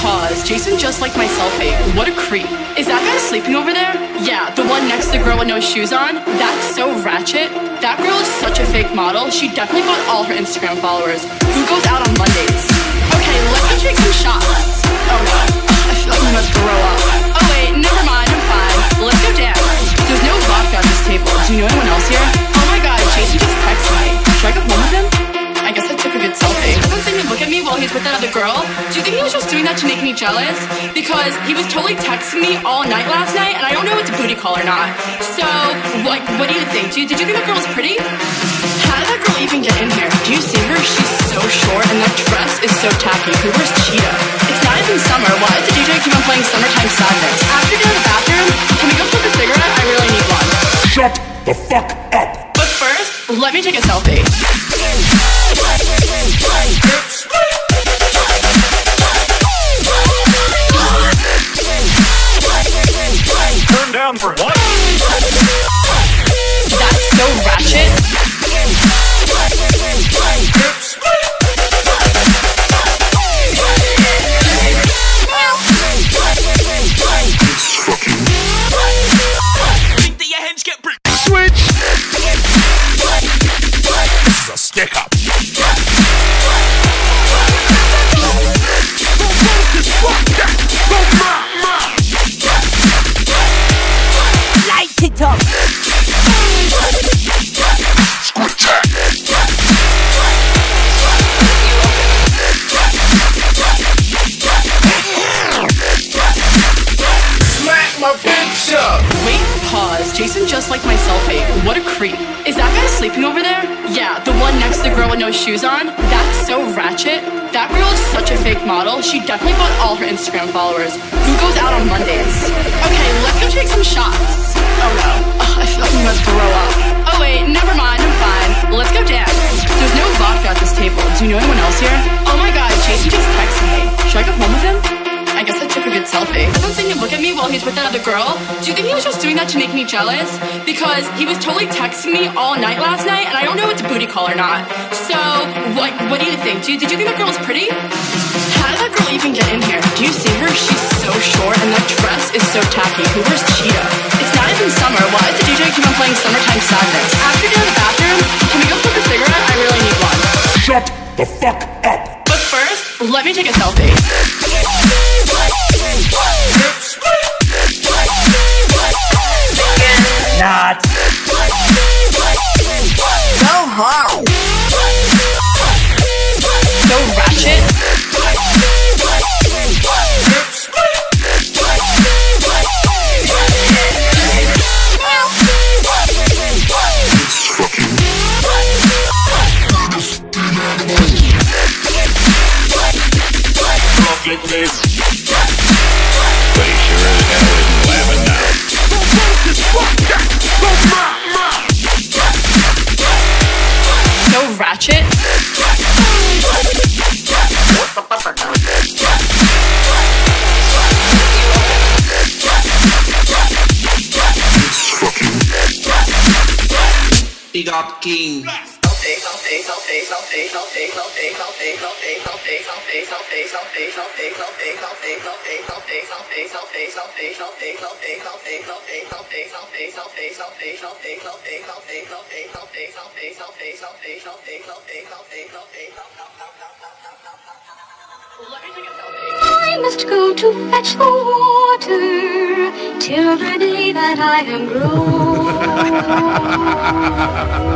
pause. Jason just liked my selfie. What a creep. Is that guy sleeping over there? Yeah, the one next to the girl with no shoes on? That's so ratchet. That girl is such a fake model. She definitely bought all her Instagram followers. Who goes out on Mondays? Okay, let's go take some shots. Oh no, I feel like I'm gonna throw up. Oh wait, never mind, I'm fine. Let's go dance. There's no vodka at this table. Do you know anyone else here? Oh my god, Jason just texted me. Should I go home with him? I guess I took a good selfie. Don't see him look at me while he's with that other girl. Do you think he was just doing that to make me jealous? Because he was totally texting me all night last night, and I don't know if it's a booty call or not. So, what do you think? Did you think that girl was pretty? How did that girl even get in here? Do you see her? She's so short, and that dress is so tacky. Who wears cheetah? It's not even summer. Why does the DJ keep on playing Summertime Sadness? After you go to the bathroom, can we go smoke a cigarette? I really need one. Shut the fuck up! But first, let me take a selfie. Turn down for what? That's so ratchet. Think that your heads get switch. This is a stick up. Light it up. Smack my bitch up. Wait, pause. Jason just liked my selfie. What a creep. Is that guy sleeping over there? Yeah, the one next to the girl with no shoes on? That's so ratchet. That girl is such a fake model. She definitely bought all her Instagram followers. Who goes out on Mondays? Okay, let's go take some shots. Oh no, I feel like I'm gonna throw up. Oh wait, never mind, I'm fine. Let's go dance. There's no vodka at this table. Do you know anyone else here? Oh my god, Jason just texted me. Should I go home with him? I guess I took a good selfie. Don't see him look at me while he's with that other girl. Do you think he was just doing that to make me jealous? Because he was totally texting me all night last night, and I don't know if it's a booty call or not. So, what do you think? Did you think that girl was pretty? How did that girl even get in here? Do you see her? She's so short, and that dress is so tacky. Who wears cheetah? It's not even summer. Why does the DJ keep on playing Summertime Sadness? After you go to the bathroom, can we go smoke a cigarette? I really need one. Shut the fuck up. But first, let me take a selfie. Not. Go home. So ratchet. But he sure as hell isn't laughing now. So ratchet. Big up King. I must go to fetch the water till the day that I am grown.